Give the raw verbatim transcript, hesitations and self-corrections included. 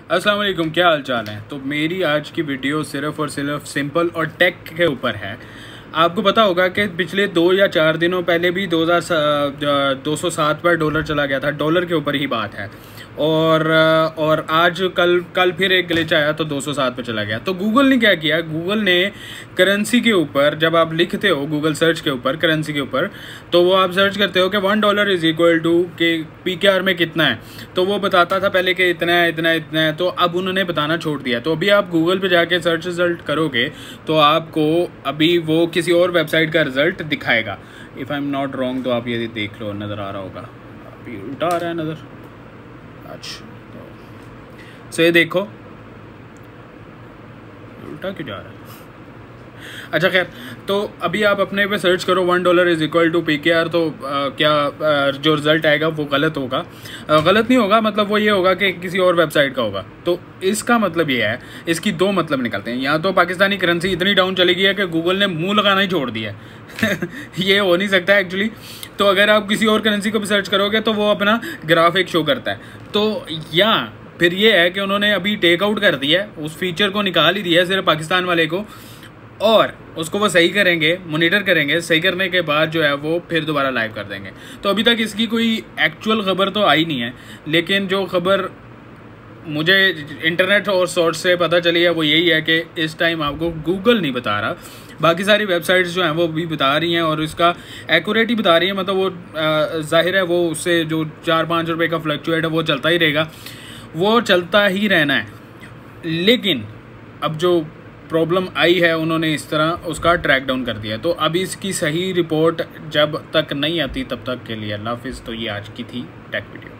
अस्सलाम वालेकुम, क्या हाल चाल है। तो मेरी आज की वीडियो सिर्फ और सिर्फ सिंपल और टेक के ऊपर है। आपको पता होगा कि पिछले दो या चार दिनों पहले भी दो हज़ार दो सौ सात पर डॉलर चला गया था। डॉलर के ऊपर ही बात है। और और आज कल कल फिर एक ग्लिच आया तो दो सौ सात पे चला गया। तो गूगल ने क्या किया, गूगल ने करेंसी के ऊपर जब आप लिखते हो गूगल सर्च के ऊपर करेंसी के ऊपर, तो वो आप सर्च करते हो कि one dollar is equal to के पी के आर में कितना है, तो वो बताता था पहले कि इतना है इतना है इतना है। तो अब उन्होंने बताना छोड़ दिया। तो अभी आप गूगल पे जाके सर्च रिजल्ट करोगे तो आपको अभी वो किसी और वेबसाइट का रिजल्ट दिखाएगा। If I am not wrong तो आप ये देख लो, नज़र आ रहा होगा, अभी उल्टा आ रहा है नज़र। अच्छा तो सो ये देखो उल्टा क्यों जा रहा है। अच्छा खैर, तो अभी आप अपने पे सर्च करो one dollar is equal to P K R, तो आ, क्या आ, जो रिज़ल्ट आएगा वो गलत होगा। आ, गलत नहीं होगा, मतलब वो ये होगा कि किसी और वेबसाइट का होगा। तो इसका मतलब ये है, इसकी दो मतलब निकलते हैं। या तो पाकिस्तानी करेंसी इतनी डाउन चली गई है कि गूगल ने मुंह लगाना ही छोड़ दिया है ये हो नहीं सकता एक्चुअली। तो अगर आप किसी और करेंसी को भी सर्च करोगे तो वो अपना ग्राफिक शो करता है। तो या फिर ये है कि उन्होंने अभी टेक आउट कर दिया है, उस फीचर को निकाल ही दिया है सिर्फ पाकिस्तान वाले को, और उसको वो सही करेंगे, मॉनिटर करेंगे। सही करने के बाद जो है वो फिर दोबारा लाइव कर देंगे। तो अभी तक इसकी कोई एक्चुअल खबर तो आई नहीं है, लेकिन जो खबर मुझे इंटरनेट और सोर्स से पता चली है वो यही है कि इस टाइम आपको गूगल नहीं बता रहा, बाकी सारी वेबसाइट्स जो हैं वो भी बता रही हैं और इसका एक्यूरेट ही बता रही है। मतलब वो जाहिर है वो उससे जो चार पाँच रुपये का फ्लक्चुएट है वो चलता ही रहेगा, वो चलता ही रहना है। लेकिन अब जो प्रॉब्लम आई है उन्होंने इस तरह उसका ट्रैक डाउन कर दिया। तो अभी इसकी सही रिपोर्ट जब तक नहीं आती तब तक के लिए अल्लाह हाफिज़। तो ये आज की थी टेक वीडियो।